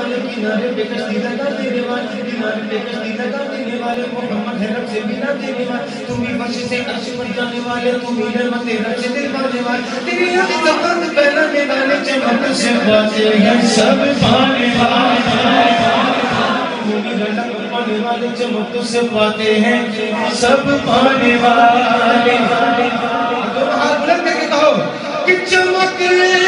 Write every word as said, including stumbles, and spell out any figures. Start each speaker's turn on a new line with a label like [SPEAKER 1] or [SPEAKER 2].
[SPEAKER 1] वाले, किनारे पे कश्ती लगा देने वाले, किनारे पे कश्ती लगा देने वाले, मोहम्मद है रब से मिला देने वाले, तुम ही फर्श से अर्श पर जाने वाले, तुम ही रहमत रब से दिलवाने वाले, तेरी आँख तपंद पहनाने वाले, चमक से बातें हैं सब पाने वाले, पाने वाले, चमक से पाते हैं सब पाने वाले। तो हाथ बुलंद करके कहो कि चमक